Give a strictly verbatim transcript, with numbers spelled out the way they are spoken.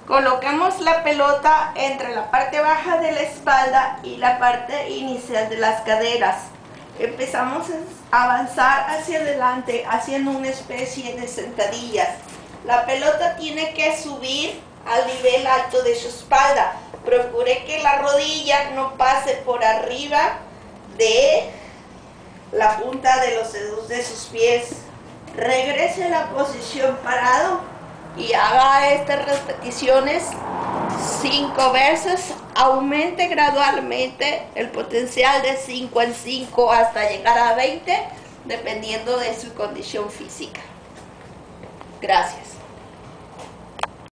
Colocamos la pelota entre la parte baja de la espalda y la parte inicial de las caderas. Empezamos a avanzar hacia adelante haciendo una especie de sentadillas. La pelota tiene que subir al nivel alto de su espalda. Procure que la rodilla no pase por arriba de la punta de los dedos de sus pies. Regrese a la posición parado y haga estas repeticiones cinco veces. Aumente gradualmente el potencial de cinco en cinco hasta llegar a veinte, dependiendo de su condición física. Gracias.